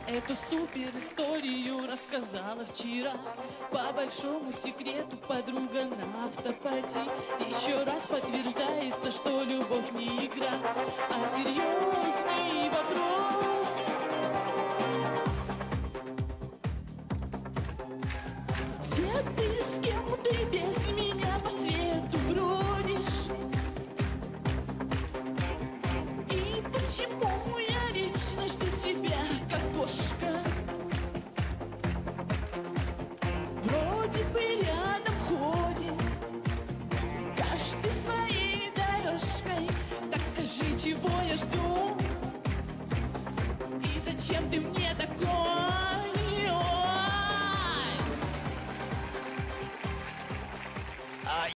Эту супер историю рассказала вчера. По большому секрету подруга на автопати. Еще раз подтверждается, что любовь не игра, а серьезный вопрос. Где ты?